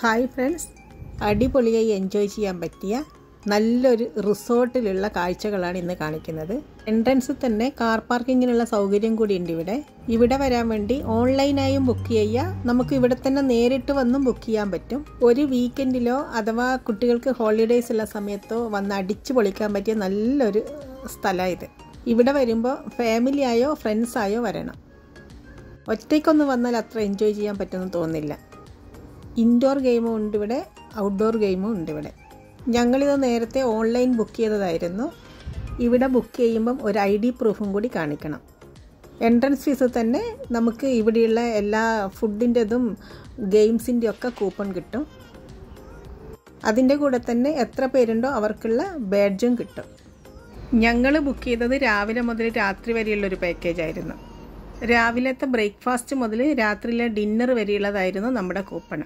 Hi friends, അടിപൊളിയായി enjoy ചെയ്യാൻ പറ്റിയ നല്ലൊരു റിസോർട്ടിലുള്ള കാഴ്ചകളാണ് ഇന്ന് കാണിക്കുന്നത്. എൻട്രൻസിൽ തന്നെ കാർ പാർക്കിങ്ങിനുള്ള സൗകര്യം കൂടി ഉണ്ട്. ഇവിടെ വരാൻ വേണ്ടി ഓൺലൈനായും ബുക്ക് ചെയ്യുക, നമുക്ക് ഇവിടെ തന്നെ നേരിട്ട് വന്നും ബുക്ക് ചെയ്യാൻ പറ്റും. ഒരു വീക്കെൻഡിലോ അഥവാ കുട്ടികൾക്ക് ഹോളിഡേയ്സ് ഉള്ള സമയത്തോ വന്ന് അടിച്ചു പൊളിക്കാൻ പറ്റിയ നല്ലൊരു സ്ഥലമാണ് ഇത്. ഇവിടെ വരുമ്പോൾ ഫാമിലിയായോ ഫ്രണ്ട്സായോ വരണം. ഒറ്റയ്ക്കൊന്ന് വന്നാൽ അത്ര എൻജോയ് ചെയ്യാൻ പറ്റുമെന്ന് തോന്നുന്നില്ല. ഇൻഡോർ ഗെയിമും ഉണ്ട് ഇവിടെ, ഔട്ട്ഡോർ ഗെയിമും ഉണ്ട് ഇവിടെ. ഞങ്ങളിത് നേരത്തെ ഓൺലൈൻ ബുക്ക് ചെയ്തതായിരുന്നു. ഇവിടെ ബുക്ക് ചെയ്യുമ്പം ഒരു ID പ്രൂഫും കൂടി കാണിക്കണം. എൻട്രൻസ് ഫീസ് തന്നെ നമുക്ക് ഇവിടെയുള്ള എല്ലാ ഫുഡിൻ്റെതും ഗെയിംസിൻ്റെ ഒക്കെ കൂപ്പൺ കിട്ടും. അതിൻ്റെ കൂടെ തന്നെ എത്ര പേരുണ്ടോ അവർക്കുള്ള ബാഡ്ജും കിട്ടും. ഞങ്ങൾ ബുക്ക് ചെയ്തത് രാവിലെ മുതൽ രാത്രി വരെയുള്ളൊരു പാക്കേജായിരുന്നു. രാവിലത്തെ ബ്രേക്ക്ഫാസ്റ്റ് മുതൽ രാത്രിയിലെ ഡിന്നർ വരെയുള്ളതായിരുന്നു നമ്മുടെ കൂപ്പൺ.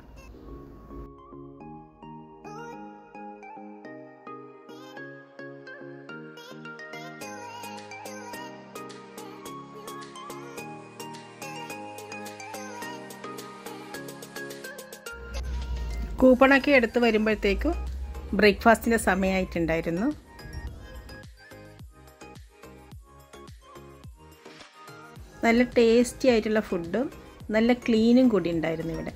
കൂപ്പണൊക്കെ എടുത്ത് വരുമ്പോഴത്തേക്കും ബ്രേക്ക്ഫാസ്റ്റിൻ്റെ സമയമായിട്ടുണ്ടായിരുന്നു. നല്ല ടേസ്റ്റി ആയിട്ടുള്ള ഫുഡും നല്ല ക്ലീനും കൂടി ഉണ്ടായിരുന്നു ഇവിടെ.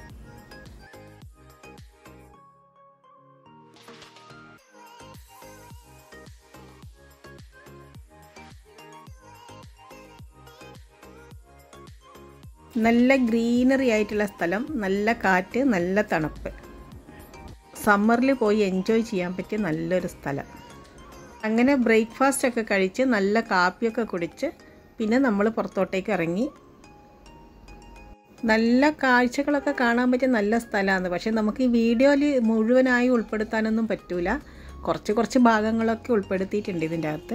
നല്ല ഗ്രീനറി ആയിട്ടുള്ള സ്ഥലം, നല്ല കാറ്റ്, നല്ല തണുപ്പ്. സമ്മറിൽ പോയി എൻജോയ് ചെയ്യാൻ പറ്റിയ നല്ലൊരു സ്ഥലം. അങ്ങനെ ബ്രേക്ക്ഫാസ്റ്റ് ഒക്കെ കഴിച്ച് നല്ല കാപ്പിയൊക്കെ കുടിച്ച് പിന്നെ നമ്മൾ പുറത്തോട്ടേക്ക് ഇറങ്ങി. നല്ല കാഴ്ചകളൊക്കെ കാണാൻ പറ്റിയ നല്ല സ്ഥലമാണ്. പക്ഷേ നമുക്ക് ഈ വീഡിയോയിൽ മുഴുവനായി ഉൾപ്പെടുത്താനൊന്നും പറ്റൂല. കുറച്ച് ഭാഗങ്ങളൊക്കെ ഉൾപ്പെടുത്തിയിട്ടുണ്ട് ഇതിൻ്റെ അകത്ത്.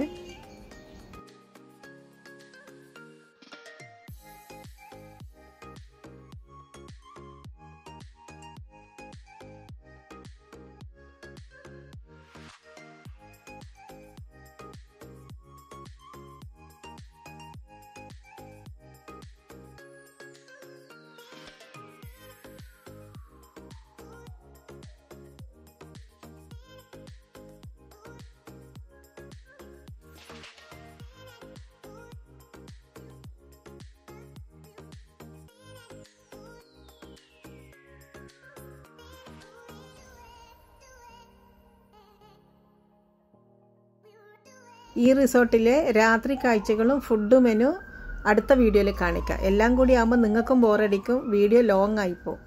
ഈ റിസോർട്ടിലെ രാത്രി കാഴ്ചകളും ഫുഡ് മെനു അടുത്ത വീഡിയോയിൽ കാണിക്കാം. എല്ലാം കൂടി ആകുമ്പോൾ നിങ്ങൾക്കും ബോറടിക്കും, വീഡിയോ ലോങ് ആയിപ്പോവും.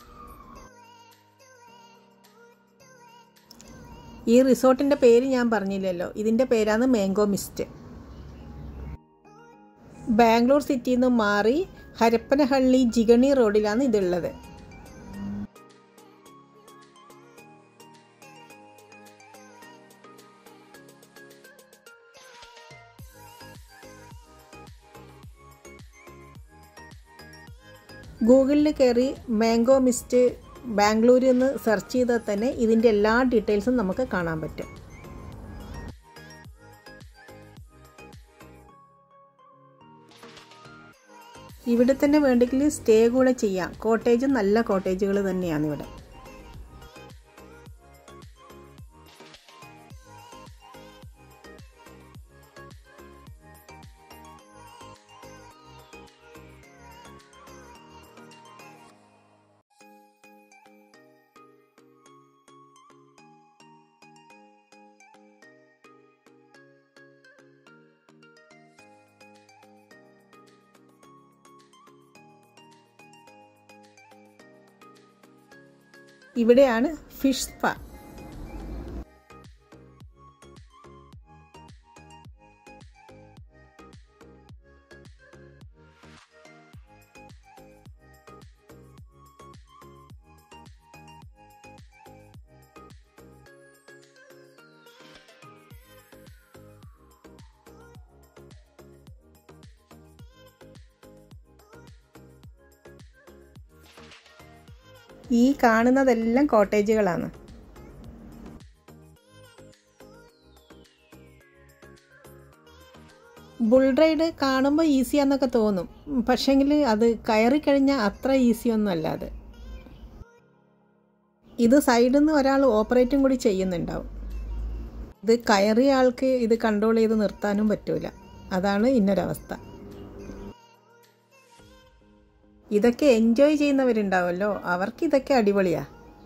ഈ റിസോർട്ടിൻ്റെ പേര് ഞാൻ പറഞ്ഞില്ലല്ലോ, ഇതിൻ്റെ പേരാണ് മാംഗോ മിസ്റ്റ്. ബാംഗ്ലൂർ സിറ്റിയിൽ നിന്ന് മാറി ഹരപ്പനഹള്ളി ജിഗണി റോഡിലാണ് ഇതുള്ളത്. ഗൂഗിളിൽ കയറി മാംഗോ മിസ്റ്റ് ബാംഗ്ലൂരിൽ നിന്ന് സെർച്ച് ചെയ്താൽ തന്നെ ഇതിൻ്റെ എല്ലാ ഡീറ്റെയിൽസും നമുക്ക് കാണാൻ പറ്റും. ഇവിടെ തന്നെ വേണ്ടെങ്കിൽ സ്റ്റേ കൂടെ ചെയ്യാം. കോട്ടേജ് നല്ല കോട്ടേജുകൾ തന്നെയാണ് ഇവിടെ. ഇവിടെയാണ് ഫിഷ് സ്പാ. ഈ കാണുന്നതെല്ലാം കോട്ടേജുകളാണ്. ബുൾ റൈഡ് കാണുമ്പോൾ ഈസിയാന്നൊക്കെ തോന്നും, പക്ഷേങ്കിൽ അത് കയറി കഴിഞ്ഞാൽ അത്ര ഈസി ഒന്നും അല്ല അത്. ഇത് സൈഡിൽ നിന്ന് ഒരാൾ ഓപ്പറേറ്റും കൂടി ചെയ്യുന്നുണ്ടാവും. ഇത് കയറിയ ആൾക്ക് ഇത് കൺട്രോൾ ചെയ്ത് നിർത്താനും പറ്റൂല. അതാണ് ഇന്നൊരവസ്ഥ. ഇതൊക്കെ എൻജോയ് ചെയ്യുന്നവരുണ്ടാവുമല്ലോ, അവർക്ക് ഇതൊക്കെ അടിപൊളിയാ.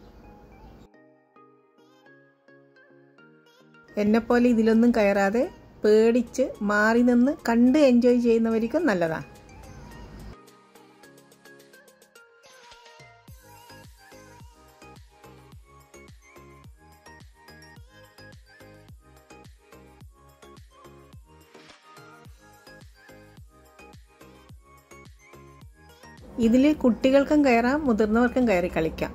എന്നെപ്പോലെ ഇതിലൊന്നും കയറാതെ പേടിച്ച് മാറി നിന്ന് കണ്ട് എൻജോയ് ചെയ്യുന്നവർക്കും നല്ലതാണ്. ഇതിൽ കുട്ടികൾക്കും കയറാം, മുതിർന്നവർക്കും കയറി കളിക്കാം.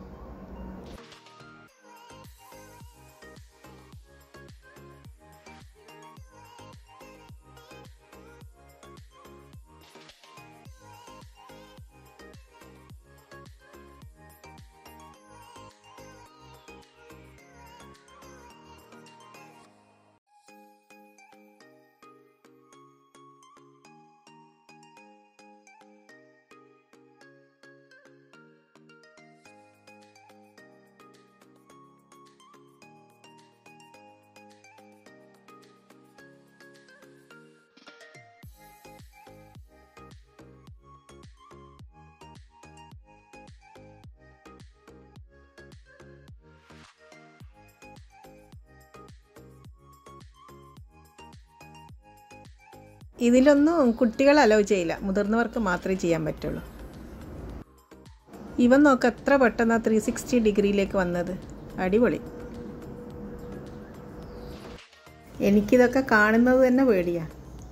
ഇതിലൊന്നും കുട്ടികൾ അലോ ചെയ്യില്ല, മുതിർന്നവർക്ക് മാത്രമേ ചെയ്യാൻ പറ്റുള്ളൂ. ഇവൻ നോക്ക് എത്ര പെട്ടെന്ന് 360 ഡിഗ്രിയിലേക്ക് വന്നത്. അടിപൊളി. എനിക്കിതൊക്കെ കാണുന്നത് തന്നെ പേടിയാ.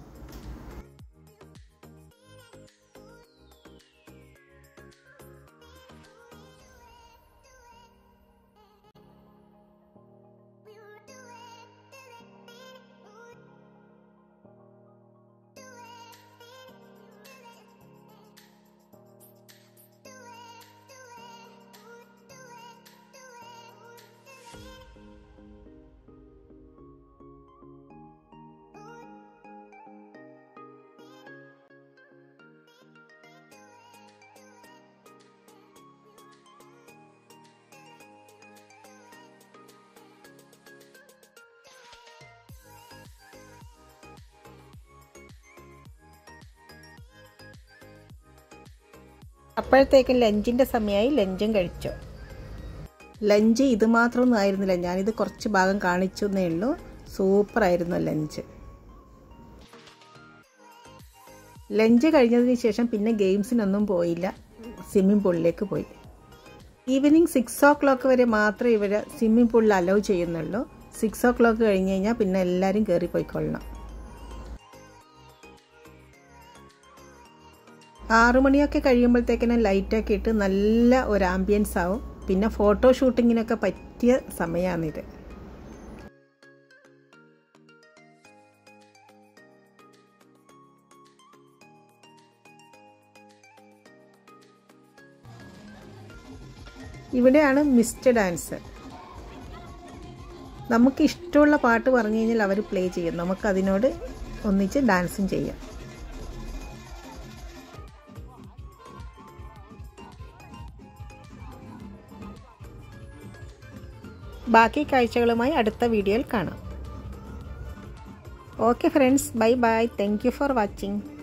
അപ്പോഴത്തേക്കും ലഞ്ചിൻ്റെ സമയമായി. ലഞ്ചും കഴിച്ചു. ലഞ്ച് ഇത് മാത്രമൊന്നും ആയിരുന്നില്ല, ഞാനിത് കുറച്ച് ഭാഗം കാണിച്ചു എന്നേ ഉള്ളൂ. സൂപ്പറായിരുന്നു ലഞ്ച്. ലഞ്ച് കഴിഞ്ഞതിന് ശേഷം പിന്നെ ഗെയിംസിനൊന്നും പോയില്ല, സ്വിമ്മിംഗ് പൂളിലേക്ക് പോയി. ഈവനിങ് 6 o'clock വരെ മാത്രമേ ഇവരെ സ്വിമ്മിംഗ് പൂളിൽ അലൗ ചെയ്യുന്നുള്ളൂ. 6 o'clock കഴിഞ്ഞ് കഴിഞ്ഞാൽ പിന്നെ എല്ലാവരും കയറി പോയിക്കൊള്ളണം. 6 മണിയൊക്കെ കഴിയുമ്പോഴത്തേക്കിനെ ലൈറ്റൊക്കെ ഇട്ട് നല്ല ഒരു ആംബിയൻസ് ആവും. പിന്നെ ഫോട്ടോ ഷൂട്ടിങ്ങിനൊക്കെ പറ്റിയ സമയമാണിത്. ഇവിടെയാണ് മിസ്റ്റ് ഡാൻസ്. നമുക്ക് ഇഷ്ടമുള്ള പാട്ട് പറഞ്ഞു കഴിഞ്ഞാൽ അവർ പ്ലേ ചെയ്യും, നമുക്കതിനോട് ഒന്നിച്ച് ഡാൻസും ചെയ്യാം. ബാക്കി കാഴ്ചകളുമായി അടുത്ത വീഡിയോയിൽ കാണാം. Okay friends, bye bye. Thank you for watching.